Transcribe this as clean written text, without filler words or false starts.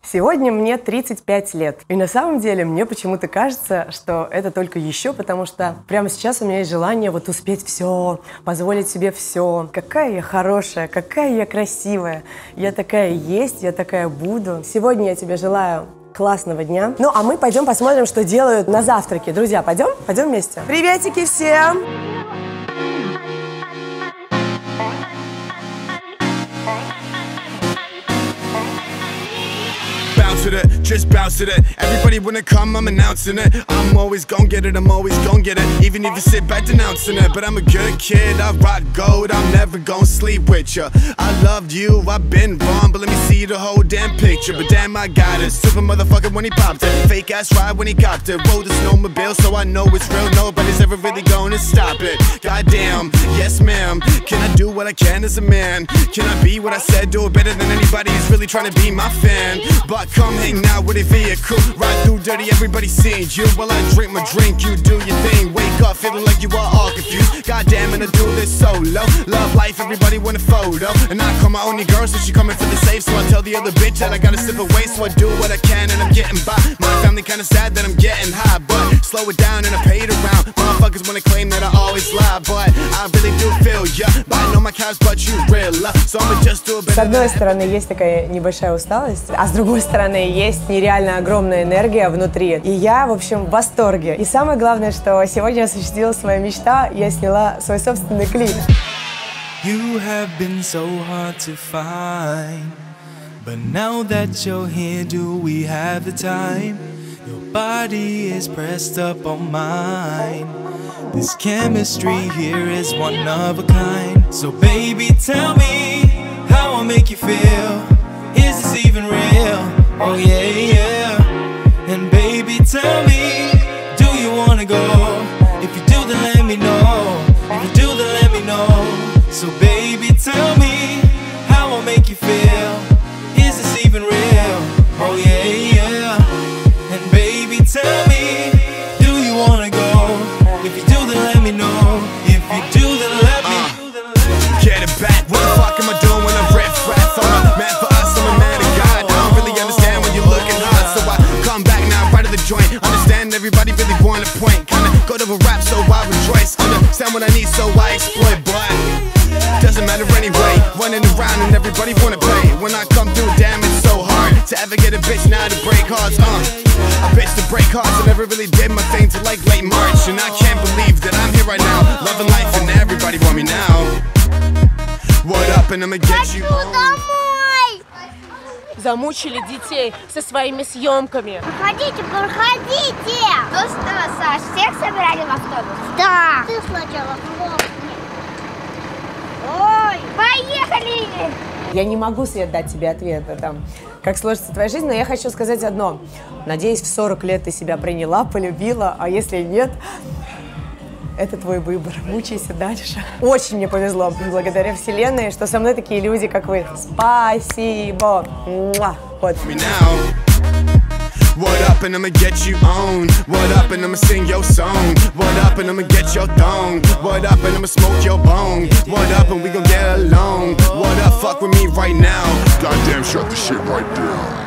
Сегодня мне 35 лет, и на самом деле мне почему-то кажется, что это только еще, потому что прямо сейчас у меня есть желание вот успеть все, позволить себе все. Какая я хорошая, какая я красивая, я такая есть, я такая буду. Сегодня я тебе желаю классного дня. Ну, а мы пойдем посмотрим, что делают на завтраке. Друзья, пойдем? Пойдем вместе? Приветики всем! Just bounce to it. Everybody wanna come, I'm announcing it. I'm always gon' get it, I'm always gon' get it. Even if you sit back denouncing it. But I'm a good kid, I rock gold, I'm never gon' sleep with ya. I loved you, I've been wrong, but let me see the whole damn picture. But damn, I got it. Super motherfucker when he popped it. Fake ass ride when he copped it. Rode the snowmobile, so I know it's real. Nobody's ever really gonna stop it. Goddamn, yes ma'am. Can I do what I can as a man? Can I be what I said, do it better than anybody who's really trying to be my fan? But come hang out with a vehicle, ride through dirty, everybody seeing you. While I drink my drink, you do your thing. Wake up feeling like you are all confused. Goddamn, and I do this solo. Love life, everybody want a photo. And I call my only girl, so she coming for the safe. So I tell the other bitch that I gotta slip away. So I do what I can and I'm getting by. My family kinda sad that I'm getting high, but slow it down and I pay it around. Motherfuckers wanna claim that I always lie, but I really do feel ya. But I know my cows, but you real love. So I'ma just do it better. С одной стороны, есть такая небольшая усталость, а с другой стороны, есть нереально огромная энергия внутри. И я, в общем, в восторге. И самое главное, что сегодня осуществилась своя мечта, я сняла свой собственный клип. You have been so hard to find, but now that you're here, do we have the time? Your body is pressed up on mine. This chemistry here is one of a kind. So baby, tell me how I make you feel. Is this even real? Oh yeah, yeah. And baby, tell me, do you wanna go? If you do, then let me know. If you do, then let me know. So baby, tell me how I make you feel. Is this even real? Oh yeah, yeah. And baby, tell me, do you wanna go? If you do, then let me know. If you do, then let me get it back. What the fuck am I doing when I'm riff raff? I'm a man for us, I'm a man of God. I don't really understand when you're looking hot, so I come back now right to the joint. Understand everybody really want a point. Kinda go to a rap, so I rejoice. Understand what I need, so I exploit. But doesn't matter anyway. Running around and everybody wanna play. When I come through, damn, it's so hard to ever get a bitch now to break hearts. A bitch to break hearts. I never really did my thing till like late March, and I can't believe that I'm here right now, loving life and everybody want me now. What up, and I'ma get you домой! Замучили детей со своими съемками. Проходите, проходите! Ну что, Саш, всех собирали в автобус? Да! Ты сначала хлопни. Ой, поехали! Я не могу, Свет, дать тебе ответ там, как сложится твоя жизнь, но я хочу сказать одно. Надеюсь, в 40 лет ты себя приняла, полюбила, а если нет, это твой выбор. Мучайся дальше. Очень мне повезло, благодаря Вселенной, что со мной такие люди, как вы. Спасибо. Вот. What up, and I'ma get you on. What up, and I'ma sing your song. What up, and I'ma get your thong. What up, and I'ma smoke your bone. What up, and we gon' get along. What up, fuck with me right now. Goddamn, shut the shit right down.